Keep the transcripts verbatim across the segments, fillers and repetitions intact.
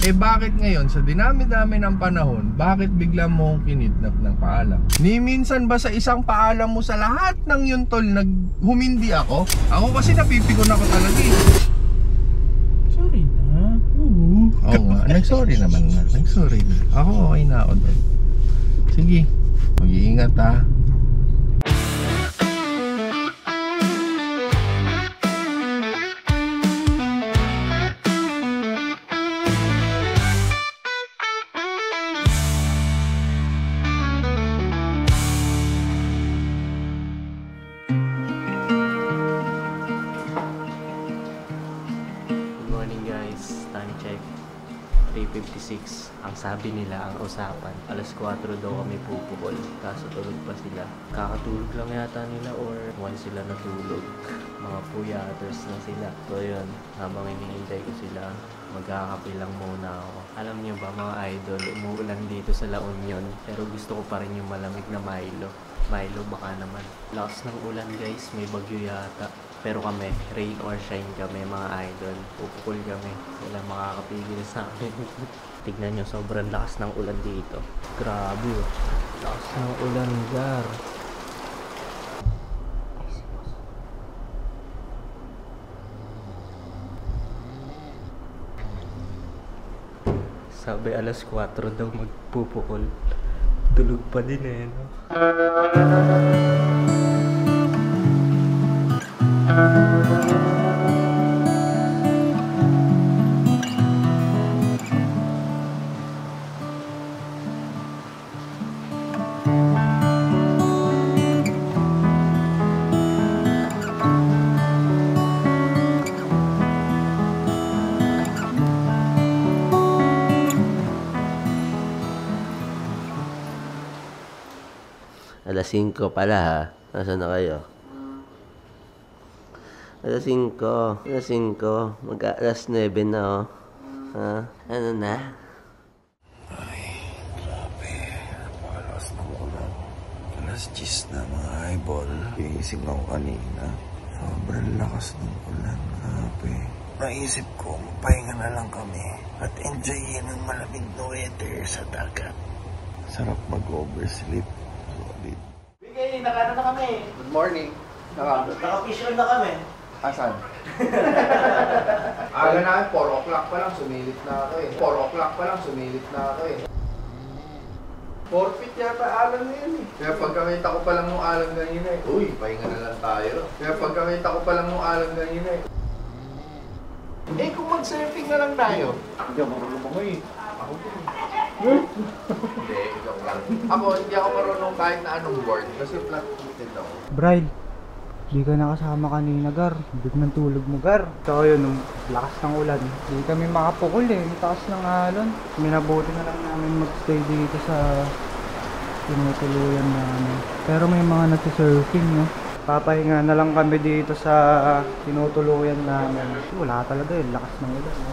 Eh bakit ngayon, sa dinami-dami ng panahon, bakit bigla mo akong kinidnap ng paalam? Ni minsan ba sa isang paalam mo sa lahat ng yun tol, naghumindi ako? Ako kasi napipikon ako talaga eh. Sorry na. Oo. Oo nga, nag-sorry naman nga. Nag-sorry na. Ako okay na ako doon. Sige, mag-iingat ha. three fifty-six. Ang sabi nila, ang usapan, alas kwatro daw kami pupukol. Kaso tulog pa sila. Kakatulog lang yata nila or once sila natulog. Mga puyaters na sila. So yun, habang iniintay ko sila, magkakape lang muna ako. Alam niyo ba mga idol, umuulan dito sa La Union. Pero gusto ko pa rin yung malamig na Milo. Milo baka naman. Lakas ng ulan guys, may bagyo yata. Pero kami, rain or shine kami mga idol. Pupukol kami. Wala makakapigil sa amin. Tignan nyo, sobrang lakas ng ulan dito. Grabe oh. Lakas ng ulan, gar. Sabi alas kwatro daw magpupukol. Tulog pa din eh, no? Alas singko pala ha. Nasaan na kayo? Alas singko. Alas singko. Mag-alas nuebe na oh. Ha? Ano na? Ay, grabe. Napakalakas ng ulan. Alas diyes na mga eyeball. Iisip ako kanina. Sobrang lakas ng ulan. Grabe. Naisip ko, magpahinga na lang kami. At enjoyin ang malamig na weather sa dagat. Sarap mag-oversleep. Solid. Bigay, nakano na kami. Good morning. Naka-fish on na kami. Asan? Aga na, four o'clock pa lang, sumilit na ako eh. four o'clock pa lang, sumilit na ako eh. four feet yata alam na yun eh. Kaya pagkakita ko pa lang ng alam ganyan eh. Uy, pahinga na lang tayo. Kaya pagkakita ko pa lang ng alam ganyan eh. Eh kung mag-surfing na lang tayo. Hindi ako marunong mo eh. Ako po. Hindi, ikaw lang. Ako, hindi ako marunong kahit na anong board. Kasi flat-footed ako. Brian, di ka nakasama kanina, Gar. Biglang tulog mo, Gar. So yun, nung lakas ng ulan, di kami makapukol eh. Ang taas ng alon. Minabuti na lang namin magstay dito sa tinutuluyan namin. Pero may mga nagsisurfing, no? Papahinga na lang kami dito sa tinutuluyan namin. Wala talaga eh, lakas ng ulan, no?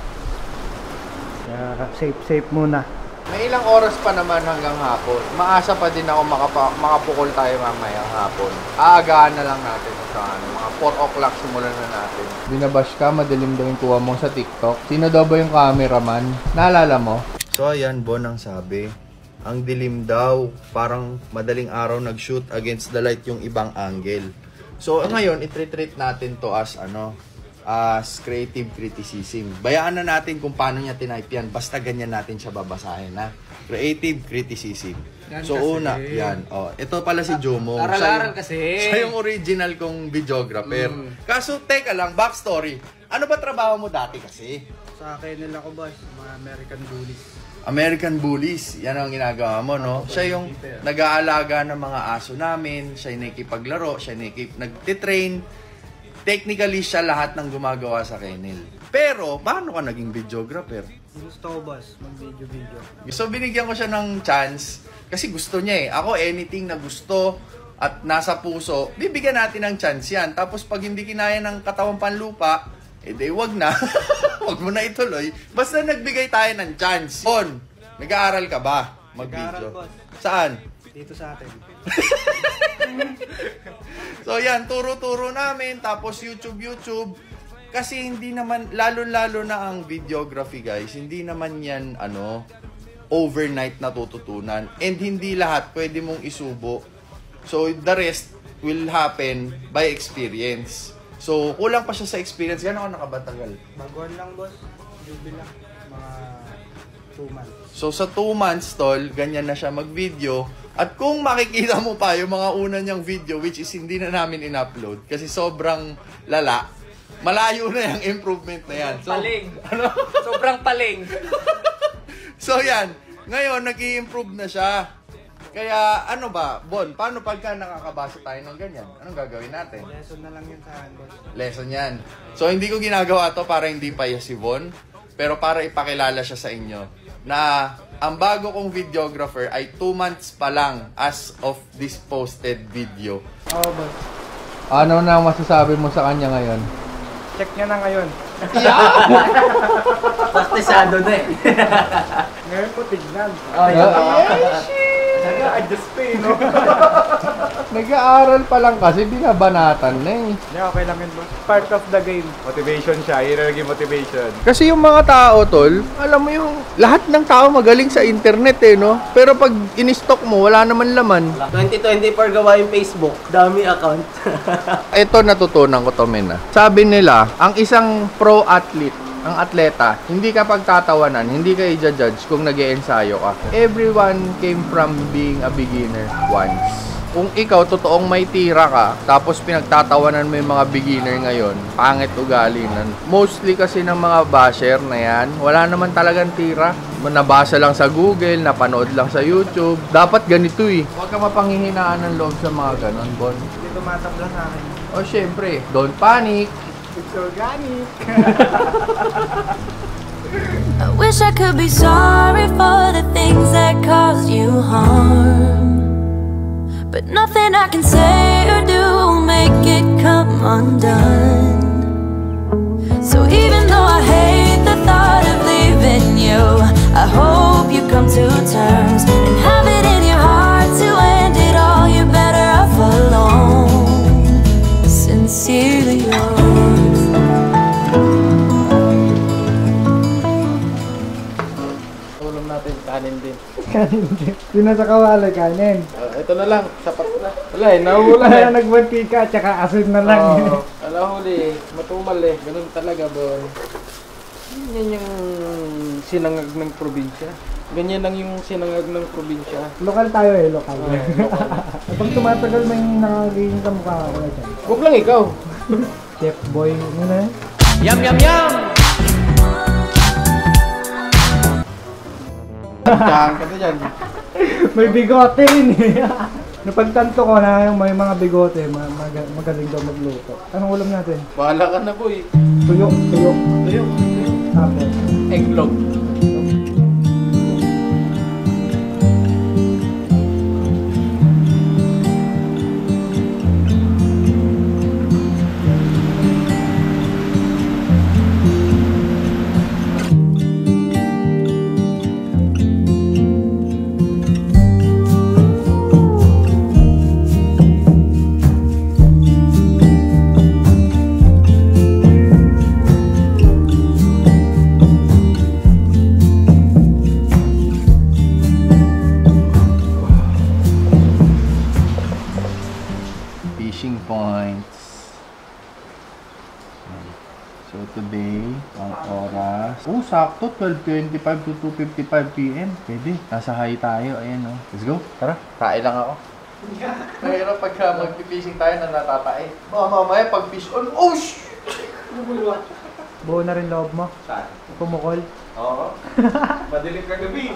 Kaya safe-safe muna. May ilang oras pa naman hanggang hapon. Maasa pa din ako makapa, makapukol tayo mamaya hapon. Aagahan na lang natin sa ano, mga four o'clock simulan na natin. Binabash ka, madilim daw yung kuha mo sa TikTok. Sino daw ba yung cameraman? Naalala mo? So ayan, Bon ang sabi. Ang dilim daw, parang madaling araw nag-shoot against the light yung ibang angle. So ngayon, itreat natin to as ano, as creative criticism. Bayaan na natin kung paano niya tinype yan. Basta ganyan natin siya babasahin, ha? Creative criticism. Yan so kasi. Una, yan. Oh, ito pala si Jomong. Aral-aral kasi. Siya yung original kong videographer. Mm. Kaso, teka lang, backstory. Ano ba trabaho mo dati kasi? Sa akin nila ko, boss, mga American Bullies. American Bullies, yan ang ginagawa mo, no? Siya yung nag-aalaga ng mga aso namin, siya yung nakikipaglaro, siya yung nakikip, nagtitrain. Technically, siya lahat ng gumagawa sa kennel. Pero, paano ka naging videographer? Gusto ko, boss, mag-video-video. So, binigyan ko siya ng chance kasi gusto niya eh. Ako, anything na gusto at nasa puso, bibigyan natin ng chance yan. Tapos, pag hindi kinaya ng katawang panlupa, eh di, wag na. Wag mo na ituloy. Basta nagbigay tayo ng chance. On, nag-aaral ka ba? Mag-video. Saan? Dito sa atin. So yan, turo-turo namin. Tapos YouTube, YouTube. Kasi hindi naman, lalo-lalo na ang videography guys, hindi naman yan, ano, overnight natututunan. And hindi lahat pwede mong isubo. So, the rest will happen by experience. So, kulang pa siya sa experience. Gano'n ka nakabatagal? Baguhan lang, boss. Jubil lang. Mga two months. So, sa two months, tol, ganyan na siya mag-video. At kung makikita mo pa yung mga una niyang video, which is hindi na namin in-upload, kasi sobrang lala, malayo na yung improvement na yan. So, Paling. Ano? Sobrang paling. So, yan. Ngayon, nag-i-improve na siya. Kaya, ano ba, Bon, paano pagka nakakabasa tayo ng ganyan? Anong gagawin natin? Lesson na lang yun sa akin, boss. Lesson yan. So, hindi ko ginagawa to para hindi pa si Von, pero para ipakilala siya sa inyo na ang bago kong videographer ay two months pa lang as of this posted video. Oo, oh, boss. Ano na masasabi mo sa kanya ngayon? Check niya na ngayon. Pastisado na eh. Ngayon po tignan. Ay, Nag-a-adjust pa eh, no? Nag-aaral pa lang kasi binabanatan na eh. Hindi, okay lang yun, boss. Part of the game. Motivation siya. Yun ang motivation. Kasi yung mga tao, tol, alam mo yung lahat ng tao magaling sa internet eh, no? Pero pag in-stock mo, wala naman laman. twenty twenty-four gawa yung Facebook. Dami account. Ito natutunan ko to, men, ah. Sabi nila, ang isang pro athlete, ang atleta, hindi ka pagtatawanan, hindi ka i-judge kung nag-e-ensayo ka. Everyone came from being a beginner once. Kung ikaw, totoong may tira ka, tapos pinagtatawanan mo yung mga beginner ngayon, pangit ugali nun. Mostly kasi ng mga basher na yan, wala naman talagang tira. Nabasa lang sa Google, napanood lang sa YouTube. Dapat ganito eh. Huwag ka mapanghihinaan ng loob sa mga ganon, Bon. Hindi tumatabla sa akin. O syempre, don't panic. It's organic. I wish I could be sorry for the things that caused you harm, but nothing I can say or do will make it come undone. So even though I hate the thought of leaving you, I hope you come to terms and have it in your heart to end it all. You're better off alone. Sincerely yours. Ulam natin, kanin din. Kanin din. Yun na sa kawali, kanin. Uh, ito na lang, sapat na. Wala eh, nahula Wala eh. na nagmantika, tsaka asin na lang. Oo, alahuli eh. Matumal eh. Ganun talaga, Bon. Yan yung sinangag ng probinsya. Ganyan lang yung sinangag ng probinsya. Lokal tayo eh, lokal. Oo, lokal. Pag tumatagal may nakagiging ka mukha ako na dyan. Huwag lang ikaw. Chef boy, ano na yun? Yum, yum, yum! Tsahan ka na dyan. May bigote rin eh. Napagtanto ko na yung may mga bigote, ma- mag- magaling daw magluto. Anong ulam natin? Bahala ka na, boy. Tuyo, tuyo. Tuyo, tuyo. Tapos, Egglog. Fishing points. So today, ang oras. Oh, sakto. twelve twenty-five to two fifty-five p m Pwede. Nasa high tayo. Ayan, oh. Let's go. Tara. Tae lang ako. Mahirap pagka mag-fishing tayo na natatae. Baka mamaya pag fish on. Oh, shh! buo na rin loob mo. Saan? Pumukol. Oo. Madilim ka gabi.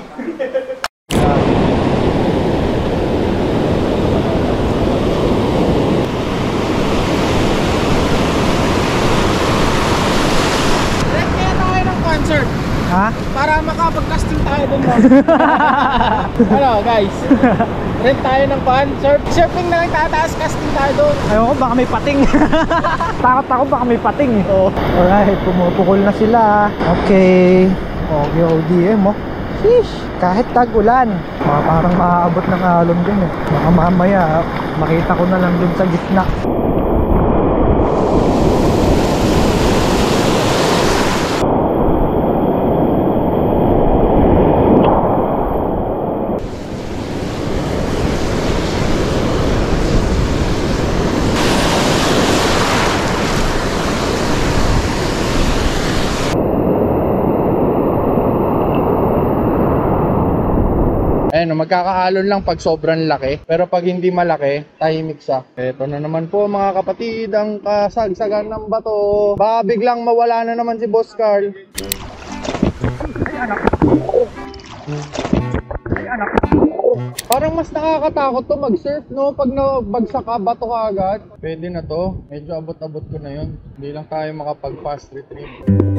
Ha? Para makapag-casting tayo dun mo. Ano guys? Rent tayo ng van. Surf, surfing na lang tataas, casting tayo dun. Ayaw ko, baka may pating. Takot ako, baka may pating eh. Oo. Alright, pumupukol na sila. Okay. Okay, O D M oh. Sheesh, kahit tag-ulan. Mga parang maaabot ng alon din eh. Baka mamaya, makita ko na lang dun sa gitna. Magkakaalon lang pag sobrang laki. Pero pag hindi malaki, tahimik siya. Eto na naman po mga kapatid, ang kasagsagan ng bato. Baka biglang mawala na naman si Boss Carl. Ay anak. Ay anak. Parang mas nakakatakot to mag-surf, no? Pag nabagsak ka, bato ka agad. Pwede na to. Medyo abot-abot ko na yun. Hindi lang tayo makapag-fast retrieve.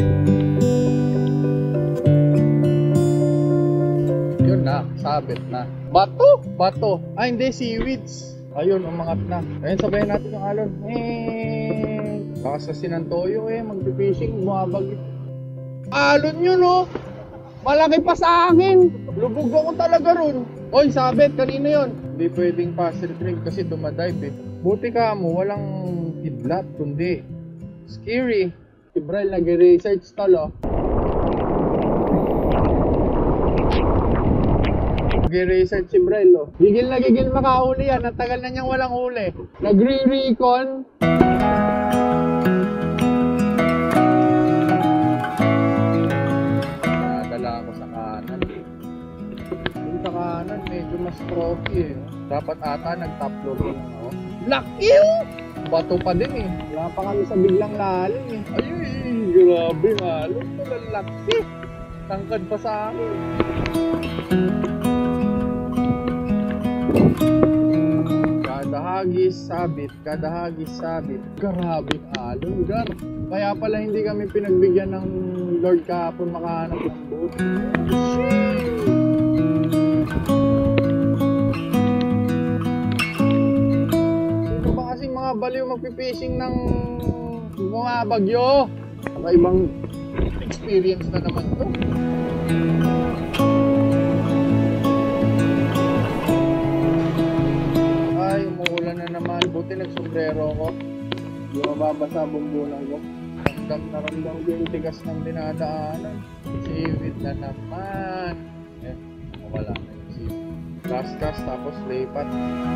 Yun na, sabit na. Bato! Bato! Ah, hindi, seaweeds. Ayun, umangat na. Ayun, sabayan natin yung alon. Eh, baka sa sinantoyo eh, mag-fishing, bumabag. Alon yun, no? Malaki pa sa akin. Lubog ako talaga ron. Oy, sabit, kanina yun. Hindi pwedeng fast retrieve kasi dumadive eh. Buti ka mo, walang kidlat, kundi scary. Si Brel nag-research talo. Nag-research si Brel, oh. Gigil na gigil makahuli yan. Ang tagal na niyang walang huli. Nagre-recon. Nadala ako sa kanan. Yung sa kanan, medyo mas trophy eh. Dapat ata nag-top loading ako. Laki oh! Bato pa din eh. Wala pa kami sa biglang lalim eh. Ay, grabe lalim. Ito laki. Tangkad pa sa akin. Kada hagis sabit, kada hagis sabit. Grabe alon, gar. Kaya pala hindi kami pinagbigyan ng Lord kahapon makahanap ng boat. Sino ba kasing mga baliw magpipishing ng mga bagyo? Ibang experience na naman to. Umuulan na naman, buti nagsombrero ko. Hindi mababasa bumbunan ko. Ramdam na ramdam ko yung tigas ng dinadaanan. Seaweed na naman. Eh, wala na yung seaweed. Kaskas tapos lipat.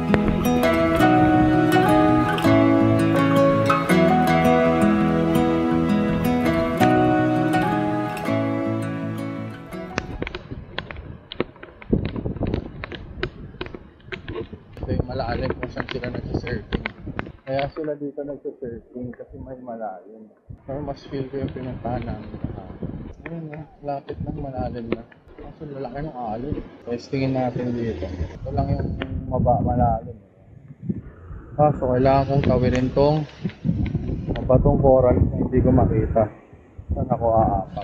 Malalim kung saan sila nagsisurfing. Kaya sila dito nagsisurfing kasi may malalim. Pero mas feel ko yung pinuntahan namin. Ayun na, lapit ng malalim na. Kaso lalaki ng alon. Testingin natin dito. Ito lang yung maba malalim. Kaso kailangan kong tawirin tong mabatong coral na hindi ko makita. Saan ako aapak?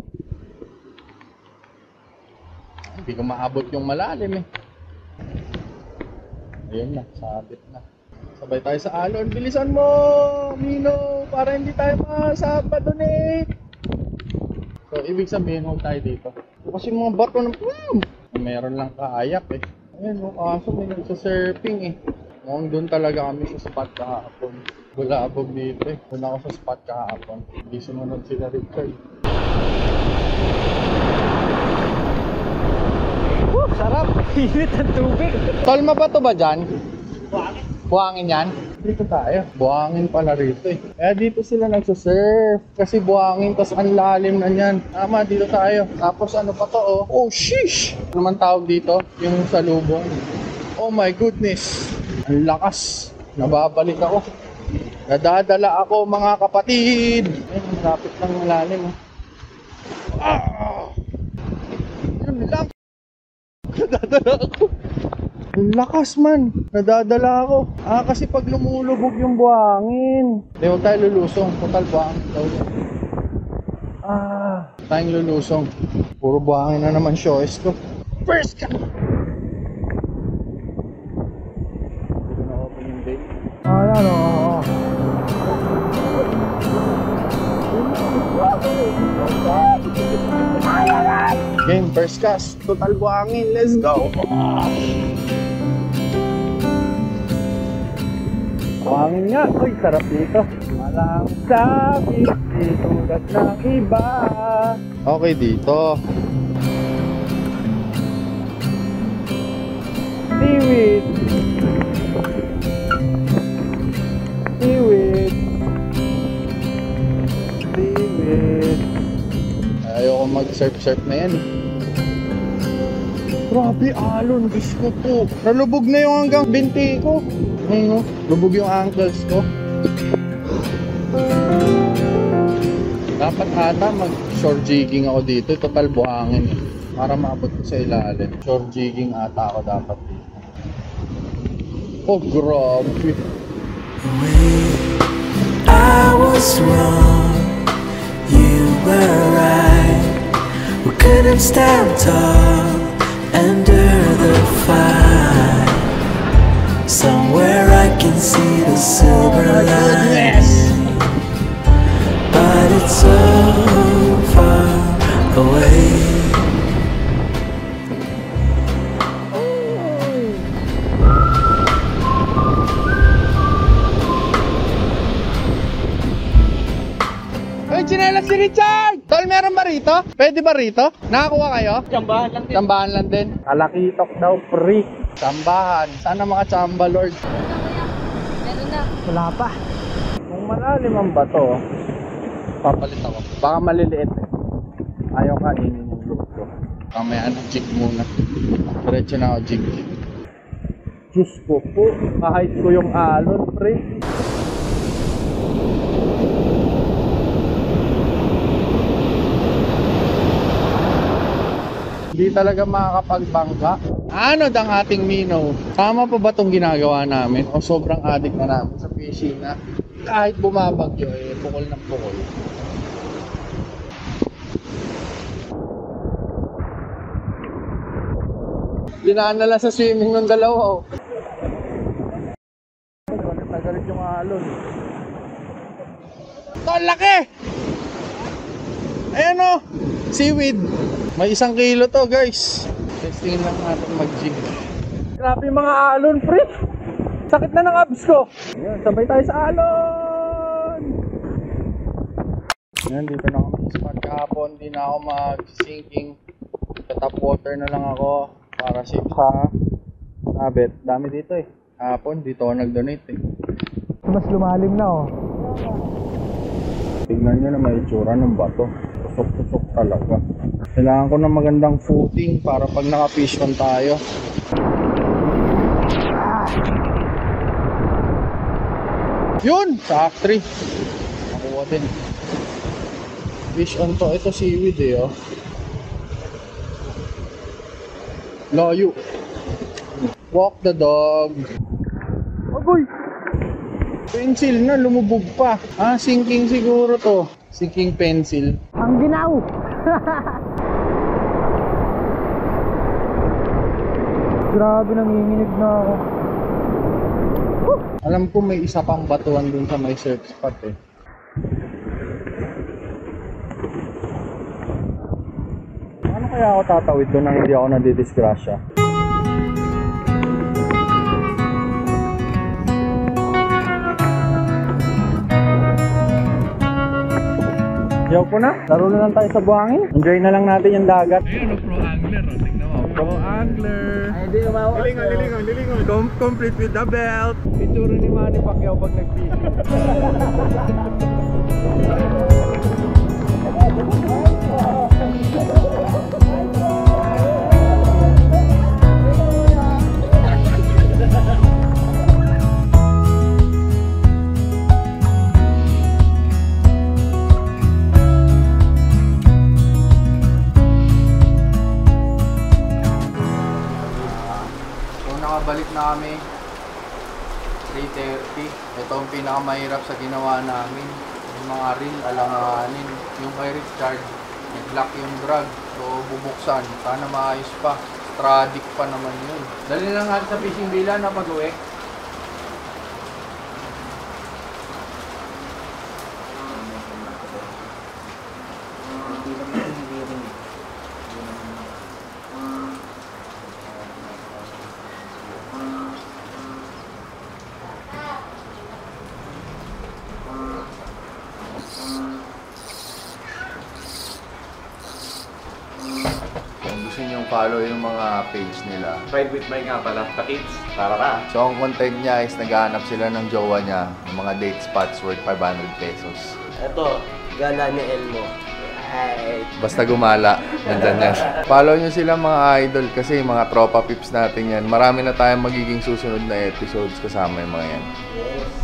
Hindi ko maabot yung malalim eh. Ayun na, sabit na. Sabay tayo sa alon. Bilisan mo, Mino, para hindi tayo masapa doon eh. So, ibig sabihin, huwag tayo dito. Kasi mga bato ng... Hmm, meron lang kayak eh. Ayun, no, kaso may nagsasurfing eh. Mukhang doon talaga kami sa spot kahapon. Wala abog dito eh. Doon ako sa spot kahapon. Hindi sumunod sila Richard. Woo, sarap! Init ang tubig! Tolma ba to ba dyan? Buhangin. Buhangin yan? Dito tayo. Buhangin pala rito eh. Kaya dito sila nagsasurf. Kasi buhangin, tas ang lalim na yan. Tama, dito tayo. Tapos ano pa to oh? Oh, sheesh! Ano man tawag dito? Yung salubong. Oh my goodness! Ang lakas! Nababalik ako. Nadadala ako mga kapatid! Ayun, malapit lang malalim oh. Ah! Yun lang! Nadadala ako. Ang lakas man. Nadadala ako. Ah, kasi pag lumulubog yung buhangin. Hindi, huwag tayo lulusong. Total buhangin daw yun. Ah, tayong lulusong. Puro buhangin na naman shows ko. First ka! Hindi ko na-open yung day. Ah, yan o. Game, first cast. Total buhangin. Let's go! Buhangin nga. Uy, sarap dito. Walang sabit dito tulad ng iba. Okay dito. Seaweed. Seaweed. Seaweed. Ayoko mag-surf-surf na yan. Grabe, alon. Diyos ko po. Nalubog na yung hanggang binti ko. Ayun, no? Lubog yung ankles ko. Dapat ata mag-shore jigging ako dito. Total buhangin eh. Para maabot ko sa ilalim. Shore jigging ata ako dapat dito. Oh, grabe. I was wrong, you were right. We couldn't stand tall under the fire. Somewhere I can see the silver light, but it's so far away. Ay, chinelas si Richard! Tol, meron ba rito? Pwede ba rito? Nakakuha kayo? Tsambahan lang din. Tsambahan lang din. Kalakitok daw, free. Tsambahan. Sana mga tsamba, Lord. Meron na. Wala pa. Kung malalim ang bato, papalit ako. Baka maliliit eh. Ayaw kainin yung look ko. Kamaya ng jig muna. Diretso na ako jig. Diyos ko po. Kahit ko yung alon, pre. Hindi talaga makakapagbangka. Ano dang ating Mino? Tama pa ba itong ginagawa namin? O sobrang addict na namin sa fishing na kahit bumabagyo eh, pukol ng pukol. Dinaan na lang sa swimming ng dalawa. Oh. Galit na galit yung alon. Ito, laki! Ayan o! Seaweed! May isang kilo to, guys. Testingin lang natin mag-jig. Grabe yung mga alon, pre! Sakit na ng abs ko! Ayan, sabay tayo sa alon! Ayan, dito na ako mag-spot kahapon. Di na ako mag-sinking. Sa top water na lang ako para safe sa sabit. Dami dito eh. Kahapon, dito ako nag-donate eh. Mas lumalim na oh. Tignan nyo na may itsura ng bato. Tusok-tusok talaga. Kailangan ko ng magandang footing para pag naka-fish on tayo. Yun! Sa act three. Nakuha din. Fish on to. Ito seaweed eh oh. Layo. Walk the dog. Agoy! Pencil na, lumubog pa. Ah, sinking siguro to. Sinking pencil. Ang ginaw! Grabe, nanginginig na ako. Alam ko may isa pang batuan dun sa may surf spot eh. Ano kaya ako tatawid doon nang hindi ako nadidisgrasya? Yaw ko na. Laro na lang tayo sa buhangin. Enjoy na lang natin yung dagat. Ayun, pro angler. Oh. Tignan mo. Pro angler. Ay, di umawa. Lilingon, lilingon, lilingon. Com complete with the belt. Itsura ni Manny Pacquiao pag nag-fishing. Nakabalik na kami three thirty. Ito ang pinakamahirap sa ginawa namin. Yung mga reel, alanganin. Yung kay Richard, nag-lock yung drag. So bubuksan. Sana maayos pa. Stradic pa naman yun. Dali lang natin sa fishing villa na pag-uwi. Follow yung mga page nila. Ride with my nga pala, ka-kids. Tara ka. So ang content niya is naghahanap sila ng jowa niya ng mga date spots worth five hundred pesos. Ito, gala ni Elmo. Alright. Basta gumala, nandyan yan. Follow nyo sila mga idol kasi mga tropa pips natin yan. Marami na tayong magiging susunod na episodes kasama yung mga yan. Yes.